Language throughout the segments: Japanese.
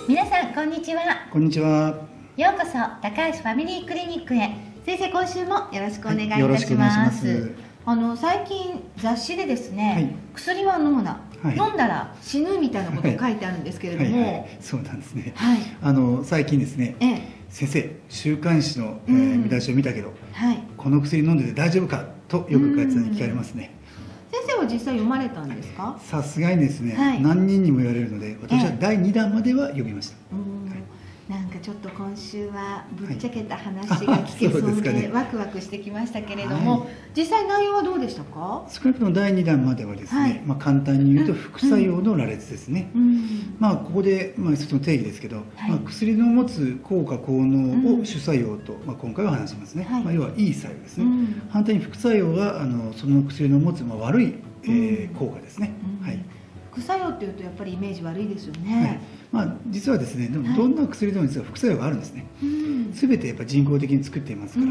皆さんこんにちは。 こんにちは。 ようこそ高橋ファミリークリニックへ。先生、今週もよろしくお願いいたします。 よろしくお願いします。 最近雑誌でですね、 はい、 薬は飲むな、 はい、 飲んだら死ぬみたいなことを書いてあるんですけれども、 そうなんですね。 はい、 最近ですね、先生、週刊誌の、見出しを見たけど、 はい、 この薬飲んでて大丈夫かとよく患者さんに聞かれますね。 先生は実際読まれたんですか？ さすがにですね、 はい、 何人にも言われるので、私は第2弾までは読みました。 なんかちょっと今週はぶっちゃけた話が聞けそうでワクワクしてきましたけれども、実際内容はどうでしたか？ 少なくとも第2弾まではですね、簡単に言うと副作用の羅列ですね。ここで一つの定義ですけど、薬の持つ効果効能を主作用と、今回は話しますね。要はいい作用ですね。反対に副作用はその薬の持つ悪い効果ですね。 副作用っていうとやっぱりイメージ悪いですよね。 実はですね、どんな薬でも実は副作用があるんですね。すべてやっぱ人工的に作っていますから、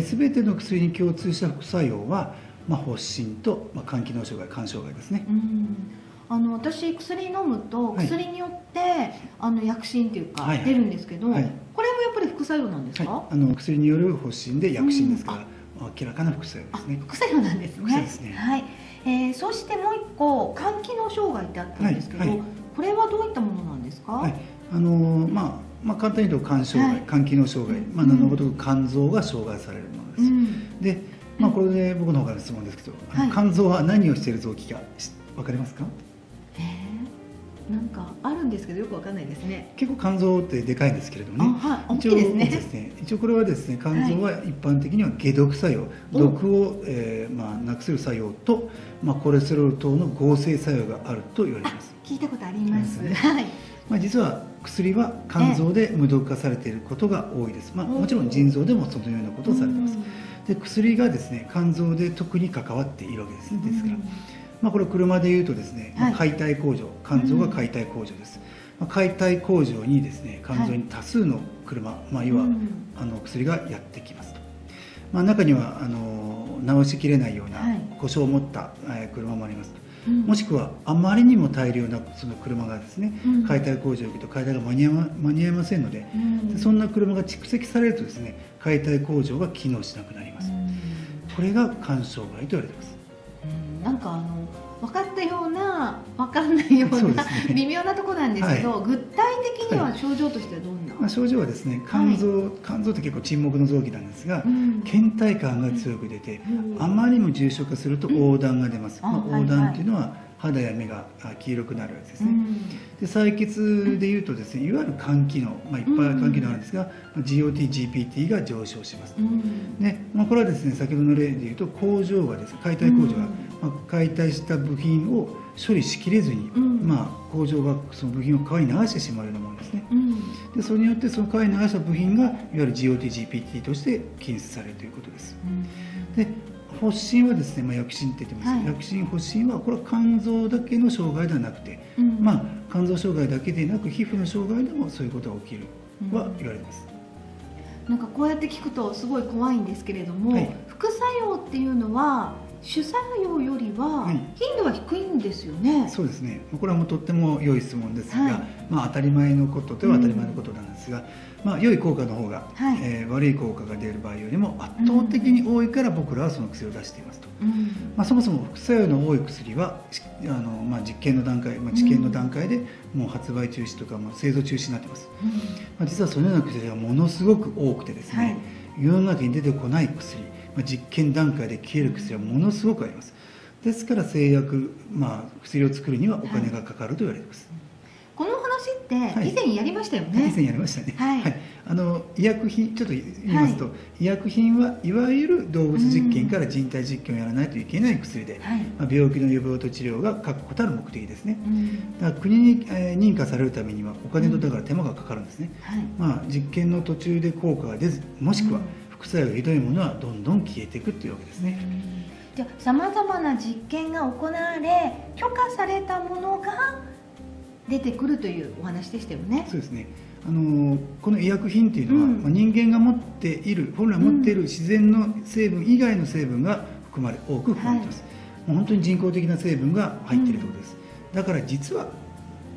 すべての薬に共通した副作用は、発疹と肝機能障害、肝障害ですね。 私薬飲むと薬によって薬疹っていうか出るんですけど、これもやっぱり副作用なんですか？ 薬による発疹で薬疹ですから、明らかな副作用ですね。 副作用なんですね。 副作用ですね。 はい。そしてもう一個肝機能障害ってあったんですけど、これはどういったものなんですか？ 簡単に言うと肝障害、肝機能障害、名のごとく肝臓が障害されるものです。で、これで僕の方から質問ですけど、肝臓は何をしている臓器か分かりますか？ なんかあるんですけどよくわかんないですね。 結構肝臓ってでかいんですけれどもね。 大きいですね。 一応これはですね、肝臓は一般的には解毒作用、毒をなくする作用とコレステロール等の合成作用があると言われています。 聞いたことあります。 実は薬は肝臓で無毒化されていることが多いです。もちろん腎臓でもそのようなことをされています。で、薬がですね、肝臓で特に関わっているわけですね。ですから、これ車でいうとですね、解体工場、肝臓が解体工場です。解体工場にですね、肝臓に多数の車、要は薬がやってきますと。中には直しきれないような故障を持った車もあります。もしくはあまりにも大量なその車がですね、解体工場に行くと解体が間に合いませんので、そんな車が蓄積されるとですね、解体工場が機能しなくなります。これが肝障害と言われています。 なんか分かったような分かんないような微妙なところなんですけど、具体的には症状としてはどんな？ 症状はですね、肝臓って結構沈黙の臓器なんですが、倦怠感が強く出て、あまりにも重症化すると黄疸が出ます。黄疸というのは肌や目が黄色くなるやつですね。で、採血でいうとですね、いわゆる肝機能、いっぱい肝機能あるんですが、GOT、GPT が上昇します。で、これはですね、先ほどの例でいうと工場がですね、解体工場が解体した部品を処理しきれずに、工場がその部品を川に流してしまうようなものですね。で、それによってその川に流した部品がいわゆる GOT、GPT として検出されるということです。で、発疹はですね、薬疹って言ってます。薬疹、発疹はこれは肝臓だけの障害ではなくて、肝臓障害だけでなく皮膚の障害でもそういうことが起きるは言われてます。 なんかこうやって聞くとすごい怖いんですけれども、副作用っていうのは主作用よりは頻度は低いんですよね。 そうですね。これはもうとっても良い質問ですが、当たり前のことでは当たり前のことなんですが、良い効果の方が、悪い効果が出る場合よりも圧倒的に多いから僕らはその薬を出していますと。そもそも副作用の多い薬は実験の段階、治験の段階でもう発売中止とか製造中止になっています。実はそのような薬がものすごく多くてですね、世の中に出てこない薬、実験段階で消える薬はものすごくあります。ですから製薬、薬を作るにはお金がかかると言われています。 この話って以前やりましたよね。 以前やりましたね。医薬品、ちょっと言いますと、医薬品はいわゆる動物実験から人体実験をやらないといけない薬で、病気の予防と治療が確固たる目的ですね。だから国に認可されるためにはお金とだから手間がかかるんですね。実験の途中で効果が出ず、もしくは副作用がひどいものはどんどん消えていくというわけですね。 じゃあさまざまな実験が行われ許可されたものが出てくるというお話でしたよね。 そうですね。この医薬品というのは、人間が持っている本来持っている自然の成分以外の成分が多く含まれています。もう本当に人工的な成分が入っているということです。だから実は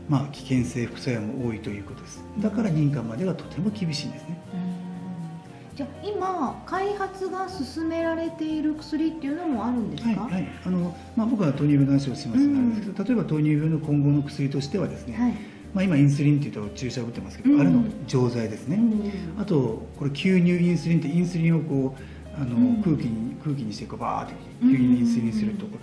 危険性副作用も多いということです。だから認可まではとても厳しいんですね。 じゃあ今開発が進められている薬っていうのもあるんですか？ はい、僕は糖尿病の話をしますが、例えば糖尿病の今後の薬としてはですね、今インスリンっていうと注射を打ってますけど、あれの錠剤ですね、あとこれ吸入インスリンってインスリンをこう空気にしてこうバーって吸入インスリンするということ、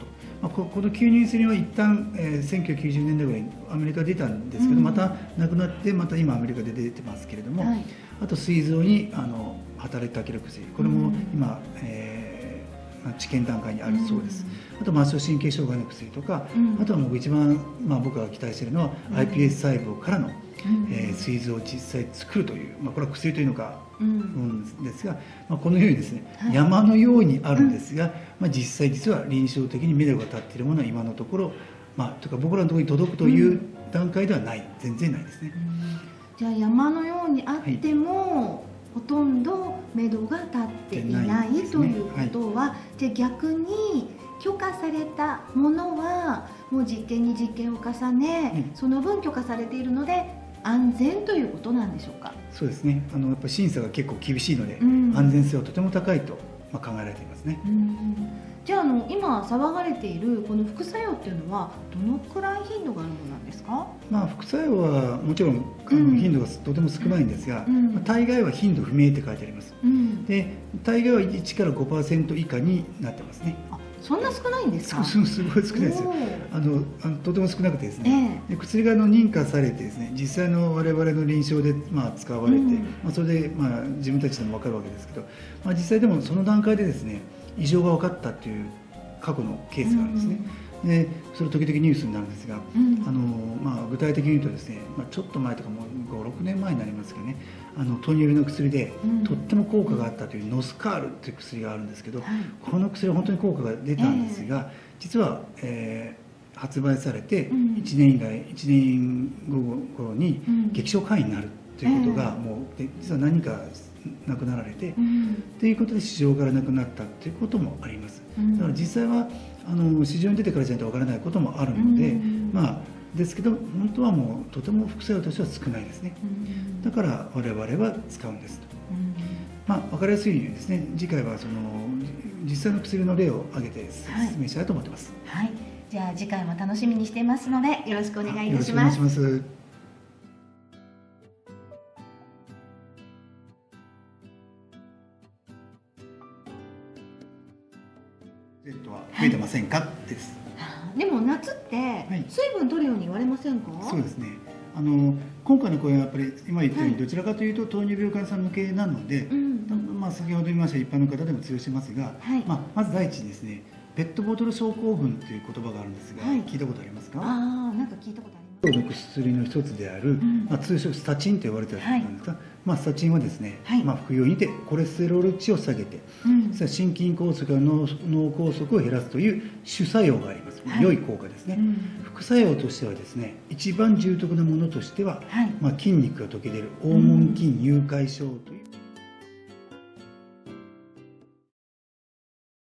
この吸入インスリンは一旦、1990年代ぐらいにアメリカで出たんですけど、またなくなってまた今アメリカで出てますけれども、あと膵臓に働きかける薬、これも今、治験段階にあるそうです。あと末梢神経障害の薬とか、あとはもう一番、僕が期待しているのは iPS 細胞からの膵臓を実際作るという、これは薬というのかですが、このようにですね、山のようにあるんですが、実は臨床的にメドが立っているものは今のところ、とか僕らのところに届くという段階ではない、全然ないですね。 じゃあ山のようにあっても、ほとんど目処が立っていないということは、じゃあ逆に許可されたものはもう実験に実験を重ね、その分許可されているので安全ということなんでしょうか？ そうですね。やっぱ審査が結構厳しいので、安全性はとても高いと考えられていますね。 じゃあ今騒がれているこの副作用っていうのはどのくらい頻度があるものなんですか？ 副作用はもちろん頻度がとても少ないんですが、大概は頻度不明って書いてあります。で、大概は1から 5% 以下になってますね。 そんな少ないんですか？ すごい少ないですよ。とても少なくてですね、薬が認可されてですね、実際の我々の臨床で使われて、それで自分たちでも分かるわけですけど、実際でもその段階でですね、異常が分かったという過去のケースがあるんですね。でそれ時々ニュースになるんですが、具体的に言うとですね、ちょっと前とかもう5、6年前になりますけどね、糖尿病の薬でとっても効果があったというノスカールという薬があるんですけど、この薬は本当に効果が出たんですが、実は、発売されて1年後に劇症肝炎になるということがもう実は何人か亡くなられて、ということで市場からなくなったということもあります。だから実際は市場に出てからじゃないとわからないこともあるので、ですけど本当はもうとても副作用としては少ないですね。だから我々は使うんですと。分かりやすいようにですね、次回は実際の薬の例を挙げて説明したいと思ってます。 はい、じゃあ次回も楽しみにしていますのでよろしくお願いいたします。 よろしくお願いします。増えてませんかです。 でも夏って水分取るように言われませんか？ そうですね。今回の声はやっぱり今言ったようにどちらかというと糖尿病患者さん向けなので、先ほど言いました一般の方でも通用してますが、まず第一にですね、ペットボトル症候群という言葉があるんですが、聞いたことありますか？ なんか聞いたことあります。 の薬の一つである、通称スタチンと呼ばれているんですが、スタチンはですね、服用にてコレステロール値を下げて、心筋梗塞や脳梗塞を減らすという主作用があります。良い効果ですね。副作用としてはですね、一番重篤なものとしては、筋肉が溶け出る黄門筋融解症という